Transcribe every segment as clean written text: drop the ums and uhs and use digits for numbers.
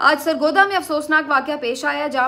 आज सरगोदा में अफसोसनाक वाक़या पेश आया जहाँ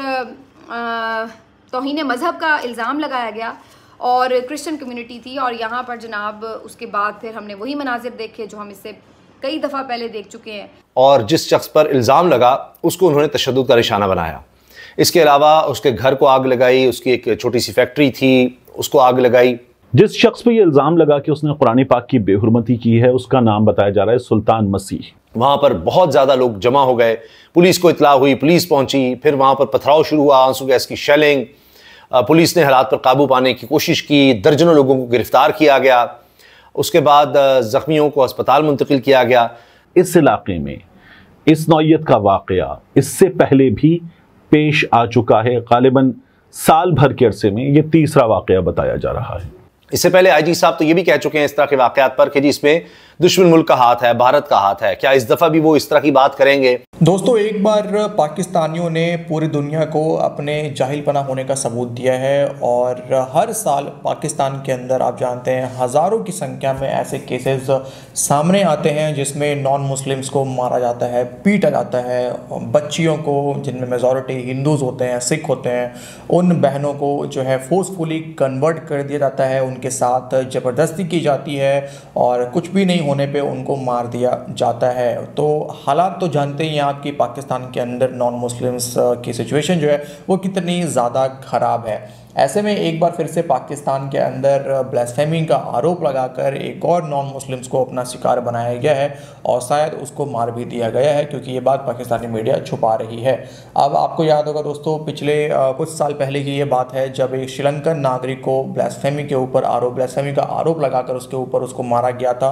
पर तौहीन मज़हब का इल्ज़ाम लगाया गया और क्रिश्चियन कम्युनिटी थी और यहाँ पर जनाब उसके बाद फिर हमने वही मनाजिर देखे जो हम इससे कई दफ़ा पहले देख चुके हैं। और जिस शख्स पर इल्ज़ाम लगा उसको उन्होंने तशद्दुद का निशाना बनाया। इसके अलावा उसके घर को आग लगाई, उसकी एक छोटी सी फैक्ट्री थी उसको आग लगाई। जिस शख्स पर यह इल्ज़ाम लगा कि उसने कुरान पाक की बेहुरमती की है उसका नाम बताया जा रहा है सुल्तान मसीह। वहां पर बहुत ज्यादा लोग जमा हो गए, पुलिस को इत्तला हुई, पुलिस पहुंची, फिर वहां पर पथराव शुरू हुआ, आंसू गैस की शेलिंग, पुलिस ने हालात पर काबू पाने की कोशिश की, दर्जनों लोगों को गिरफ्तार किया गया, उसके बाद जख्मियों को अस्पताल मुंतकिल किया गया। इस इलाके में इस नौइयत का वाकया इससे पहले भी पेश आ चुका है। गालिबन साल भर के अरसे में यह तीसरा वाकया बताया जा रहा है। इससे पहले आईजी साहब तो ये भी कह चुके हैं इस तरह के वाकयात पर कि जी इसमें दुश्मन मुल्क का हाथ है, भारत का हाथ है। क्या इस दफा भी वो इस तरह की बात करेंगे? दोस्तों, एक बार पाकिस्तानियों ने पूरी दुनिया को अपने जाहिलपना होने का सबूत दिया है और हर साल पाकिस्तान के अंदर आप जानते हैं हज़ारों की संख्या में ऐसे केसेस सामने आते हैं जिसमें नॉन मुस्लिम्स को मारा जाता है, पीटा जाता है, बच्चियों को जिनमें मेजॉरिटी हिंदूज़ होते हैं, सिख होते हैं, उन बहनों को जो है फोर्सफुली कन्वर्ट कर दिया जाता है, उनके साथ ज़बरदस्ती की जाती है और कुछ भी नहीं होने पे उनको मार दिया जाता है। तो हालात तो जानते ही हैं आप कि पाकिस्तान के अंदर नॉन मुस्लिम्स की सिचुएशन जो है वो कितनी ज़्यादा ख़राब है। ऐसे में एक बार फिर से पाकिस्तान के अंदर ब्लास्फेमी का आरोप लगाकर एक और नॉन मुस्लिम्स को अपना शिकार बनाया गया है और शायद उसको मार भी दिया गया है, क्योंकि ये बात पाकिस्तानी मीडिया छुपा रही है। अब आपको याद होगा दोस्तों, पिछले कुछ साल पहले की ये बात है जब एक श्रीलंकन नागरिक को ब्लास्फेमी का आरोप लगाकर उसके ऊपर उसको मारा गया था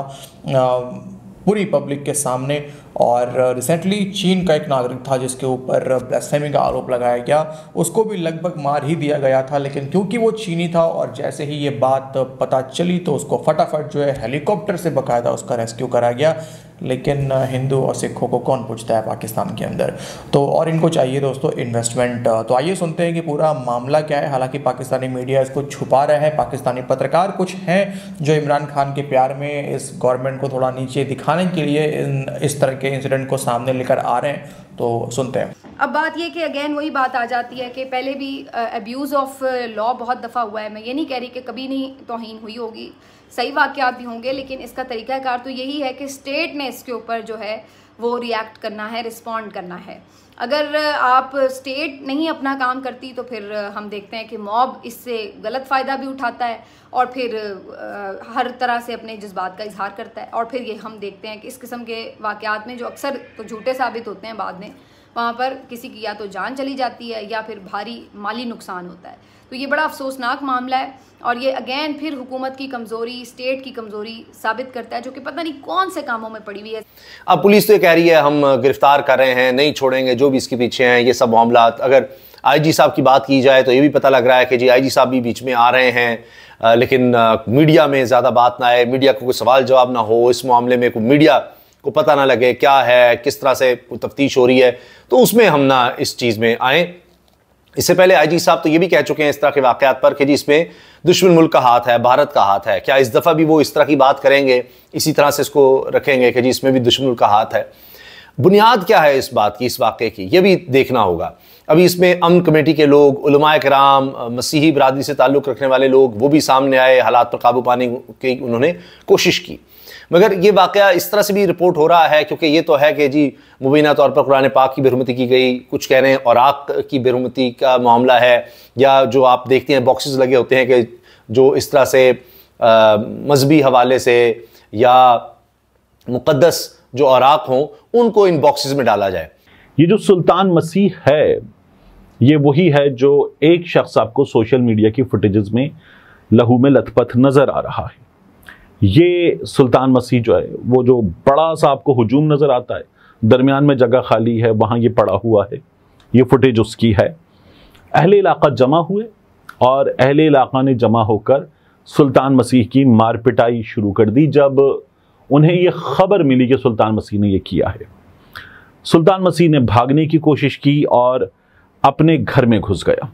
पूरी पब्लिक के सामने। और रिसेंटली चीन का एक नागरिक था जिसके ऊपर ब्लास्फेमी का आरोप लगाया गया, उसको भी लगभग मार ही दिया गया था, लेकिन क्योंकि वो चीनी था और जैसे ही ये बात पता चली तो उसको फटाफट जो है हेलीकॉप्टर से बाकायदा उसका रेस्क्यू करा गया। लेकिन हिंदू और सिखों को कौन पूछता है पाकिस्तान के अंदर, तो और इनको चाहिए दोस्तों इन्वेस्टमेंट। तो आइए सुनते हैं कि पूरा मामला क्या है। हालांकि पाकिस्तानी मीडिया इसको छुपा रहा है, पाकिस्तानी पत्रकार कुछ हैं जो इमरान खान के प्यार में इस गवर्नमेंट को थोड़ा नीचे दिखाने के लिए इस तरह के इंसिडेंट को सामने लेकर आ रहे हैं। तो सुनते हैं। अब बात ये कि अगेन वही बात आ जाती है कि पहले भी अब्यूज़ ऑफ लॉ बहुत दफ़ा हुआ है। मैं ये नहीं कह रही कि कभी नहीं तौहीन हुई होगी, सही वाक़यात भी होंगे, लेकिन इसका तरीक़ाकार तो यही है कि स्टेट ने इसके ऊपर जो है वो रिएक्ट करना है, रिस्पॉन्ड करना है। अगर आप स्टेट नहीं अपना काम करती तो फिर हम देखते हैं कि मॉब इससे गलत फ़ायदा भी उठाता है और फिर हर तरह से अपने जज्बात का इजहार करता है। और फिर ये हम देखते हैं कि इस किस्म के वाक़यात में जो अक्सर तो झूठे साबित होते हैं बाद में, वहाँ पर किसी की या तो जान चली जाती है या फिर भारी माली नुकसान होता है। तो ये बड़ा अफसोसनाक मामला है और ये अगेन फिर हुकूमत की कमज़ोरी, स्टेट की कमज़ोरी साबित करता है, जो कि पता नहीं कौन से कामों में पड़ी हुई है। अब पुलिस तो ये कह रही है हम गिरफ्तार कर रहे हैं, नहीं छोड़ेंगे जो भी इसके पीछे हैं, ये सब मामला। अगर आईजी साहब की बात की जाए तो ये भी पता लग रहा है कि जी आईजी साहब भी बीच में आ रहे हैं, लेकिन मीडिया में ज़्यादा बात ना आए, मीडिया को कोई सवाल जवाब ना हो, इस मामले में कोई मीडिया को पता ना लगे क्या है, किस तरह से तफ्तीश हो रही है, तो उसमें हम ना इस चीज़ में आएँ। इससे पहले आईजी साहब तो ये भी कह चुके हैं इस तरह के वाकयात पर कि जी इसमें दुश्मन मुल्क का हाथ है, भारत का हाथ है। क्या इस दफ़ा भी वो इस तरह की बात करेंगे, इसी तरह से इसको रखेंगे कि जी इसमें भी दुश्मन मुल्क का हाथ है? बुनियाद क्या है इस बात की, इस वाक़े की, ये भी देखना होगा। अभी इसमें अमन कमेटी के लोग, उलमाए किराम, मसीही बरादरी से ताल्लुक़ रखने वाले लोग, वो भी सामने आए, हालात पर काबू पाने की उन्होंने कोशिश की। मगर ये वाक़या इस तरह से भी रिपोर्ट हो रहा है क्योंकि ये तो है कि जी मुबीना तौर पर कुरान पाक की बेरुमती की गई, कुछ कह रहे हैं इराक़ की बेरुमती का मामला है, या जो आप देखते हैं बॉक्सेस लगे होते हैं कि जो इस तरह से मजहबी हवाले से या मुक़द्दस जो इराक़ हों उनको इन बॉक्सेस में डाला जाए। ये जो सुल्तान मसीह है ये वही है जो एक शख्स आपको सोशल मीडिया की फुटेजेस में लहू में लथपथ नज़र आ रहा है। ये सुल्तान मसीह जो है वो जो बड़ा सा आपको हुजूम नज़र आता है, दरमियान में जगह खाली है, वहाँ ये पड़ा हुआ है, ये फुटेज उसकी है। अहले इलाका जमा हुए और अहले इलाका ने जमा होकर सुल्तान मसीह की मार पिटाई शुरू कर दी जब उन्हें ये खबर मिली कि सुल्तान मसीह ने ये किया है। सुल्तान मसीह ने भागने की कोशिश की और अपने घर में घुस गया।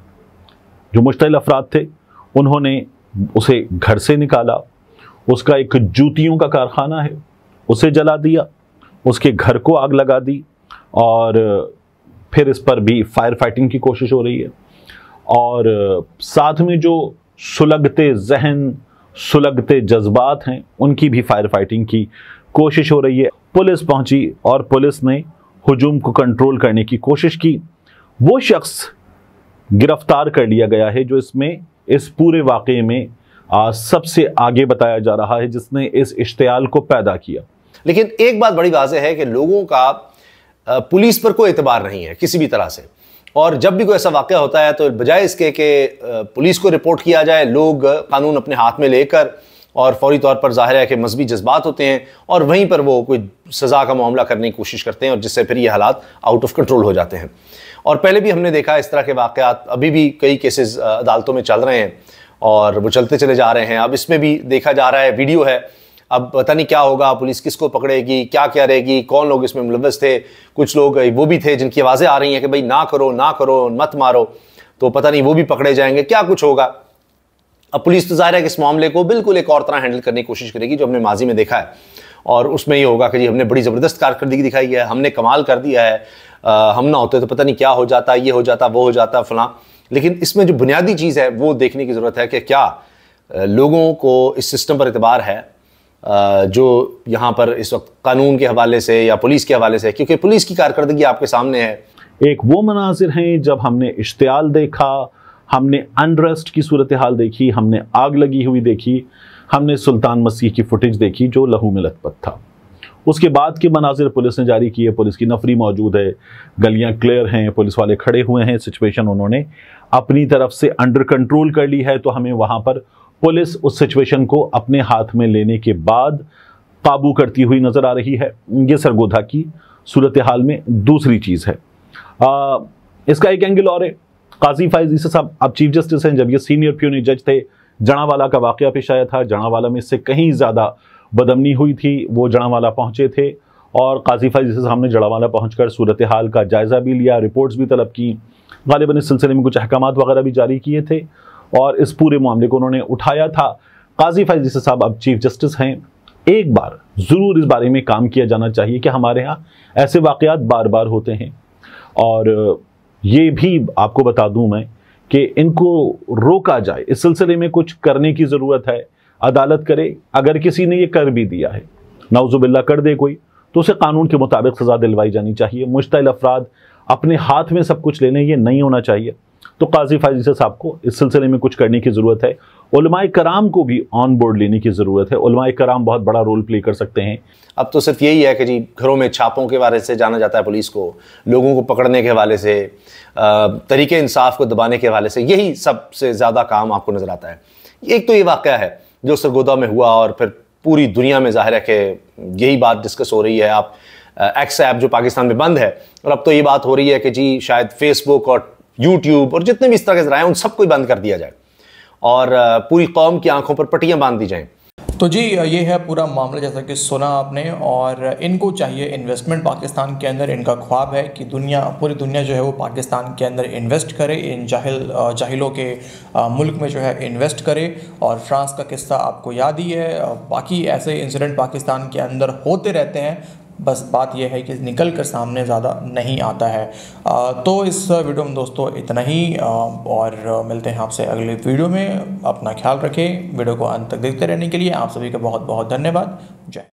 जो मुश्तइल अफराद थे उन्होंने उसे घर से निकाला, उसका एक जूतियों का कारखाना है उसे जला दिया, उसके घर को आग लगा दी और फिर इस पर भी फायर फाइटिंग की कोशिश हो रही है, और साथ में जो सुलगते जहन, सुलगते जज्बात हैं, उनकी भी फायर फाइटिंग की कोशिश हो रही है। पुलिस पहुंची और पुलिस ने हुजूम को कंट्रोल करने की कोशिश की। वो शख्स गिरफ्तार कर लिया गया है जो इस पूरे वाकये में सबसे आगे बताया जा रहा है, जिसने इस इश्तियाल को पैदा किया। लेकिन एक बात बड़ी वाज़ेह है कि लोगों का पुलिस पर कोई एतबार नहीं है किसी भी तरह से, और जब भी कोई ऐसा वाक़या होता है तो बजाय इसके कि पुलिस को रिपोर्ट किया जाए, लोग कानून अपने हाथ में लेकर, और फौरी तौर पर जाहिर है कि मजहबी जज्बात होते हैं और वहीं पर वो कोई सज़ा का मामला करने की कोशिश करते हैं, और जिससे फिर ये हालात आउट ऑफ कंट्रोल हो जाते हैं। और पहले भी हमने देखा इस तरह के वाक़यात, अभी भी कई केसेस अदालतों में चल रहे हैं और वो चलते चले जा रहे हैं। अब इसमें भी देखा जा रहा है, वीडियो है, अब पता नहीं क्या होगा, पुलिस किसको पकड़ेगी, क्या क्या रहेगी, कौन लोग इसमें मुलव्वस थे। कुछ लोग वो भी थे जिनकी आवाज़ें आ रही हैं कि भाई ना करो ना करो, मत मारो, तो पता नहीं वो भी पकड़े जाएंगे, क्या कुछ होगा। अब पुलिस तो ज़ाहिर है कि इस मामले को बिल्कुल एक और तरह हैंडल करने की कोशिश करेगी जो हमने माजी में देखा है, और उसमें ये होगा कि जी हमने बड़ी ज़बरदस्त कारकर्दगी दिखाई है, हमने कमाल कर दिया है, हम ना होते तो पता नहीं क्या हो जाता, ये हो जाता, वो हो जाता, फलां। लेकिन इसमें जो बुनियादी चीज़ है वो देखने की ज़रूरत है कि क्या लोगों को इस सिस्टम पर एतबार है जो यहाँ पर इस वक्त कानून के हवाले से या पुलिस के हवाले से, क्योंकि पुलिस की कारकर्दगी आपके सामने है। एक वो मनाजिर हैं जब हमने इश्तियाल देखा, हमने अनरेस्ट की सूरत हाल देखी, हमने आग लगी हुई देखी, हमने सुल्तान मसीह की फुटेज देखी जो लहू में लथपथ था। उसके बाद के मनाजिर पुलिस ने जारी किए, पुलिस की नफरी मौजूद है, गलियां क्लियर हैं, पुलिस वाले खड़े हुए हैं, सिचुएशन उन्होंने अपनी तरफ से अंडर कंट्रोल कर ली है। तो हमें वहां पर पुलिस उस सिचुएशन को अपने हाथ में लेने के बाद काबू करती हुई नजर आ रही है। ये सरगोधा की सूरत हाल में दूसरी चीज है। इसका एक एंगल और है, काजी फायज ईसा साहब अब चीफ जस्टिस हैं, जब ये सीनियर प्यूनी जज थे, जनावाला का वाकया पेश आया था, जनावाला में इससे कहीं ज्यादा बदमनी हुई थी, वो जनावाला पहुंचे थे और काजी फायज ईसा साहब ने जनावाला पहुंचकर सूरत हाल का जायजा भी लिया, रिपोर्ट्स भी तलब की, गालिबन इस सिलसिले में कुछ अहकामात वगैरह भी जारी किए थे और इस पूरे मामले को उन्होंने उठाया था। काजी फायज ईसा साहब अब चीफ जस्टिस हैं। एक बार जरूर इस बारे में काम किया जाना चाहिए कि हमारे यहाँ ऐसे वाकयात बार बार होते हैं, और ये भी आपको बता दूं मैं कि इनको रोका जाए, इस सिलसिले में कुछ करने की ज़रूरत है। अदालत करे, अगर किसी ने ये कर भी दिया है, नाउजुबिल्लाह कर दे कोई, तो उसे कानून के मुताबिक सज़ा दिलवाई जानी चाहिए। मुश्तइल अफराद अपने हाथ में सब कुछ लेने, ये नहीं होना चाहिए। तो काजी फायज ईसा साहब को इस सिलसिले में कुछ करने की ज़रूरत है। उलमाए कराम को भी ऑन बोर्ड लेने की ज़रूरत है। उलमाए कराम बहुत बड़ा रोल प्ले कर सकते हैं। अब तो सिर्फ यही है कि जी घरों में छापों के हवाले से जाना जाता है पुलिस को, लोगों को पकड़ने के हवाले से, तरीके इंसाफ को दबाने के हवाले से, यही सबसे ज़्यादा काम आपको नज़र आता है। एक तो ये वाक़या है जो सरगोदा में हुआ और फिर पूरी दुनिया में ज़ाहिर है कि यही बात डिस्कस हो रही है। आप एक्स ऐप जो पाकिस्तान में बंद है, और अब तो ये बात हो रही है कि जी शायद फेसबुक और यूट्यूब और जितने भी इस तरह के ज़राए हैं उन सबको ही बंद कर दिया जाए और पूरी कौम की आंखों पर पट्टियां बांध दी जाएं। तो जी ये है पूरा मामला जैसा कि सुना आपने, और इनको चाहिए इन्वेस्टमेंट पाकिस्तान के अंदर। इनका ख्वाब है कि पूरी दुनिया जो है वो पाकिस्तान के अंदर इन्वेस्ट करे, इन जाहिलों के मुल्क में जो है इन्वेस्ट करे। और फ्रांस का किस्सा आपको याद ही है, बाकी ऐसे इंसिडेंट पाकिस्तान के अंदर होते रहते हैं, बस बात यह है कि निकल कर सामने ज़्यादा नहीं आता है। तो इस वीडियो में दोस्तों इतना ही, और मिलते हैं आपसे अगले वीडियो में। अपना ख्याल रखें। वीडियो को अंत तक देखते रहने के लिए आप सभी का बहुत बहुत धन्यवाद। जय।